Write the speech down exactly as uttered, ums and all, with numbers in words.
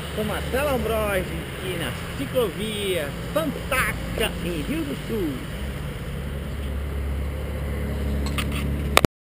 com Marcelo Ambrosio e na ciclovia fantástica em Rio do Sul.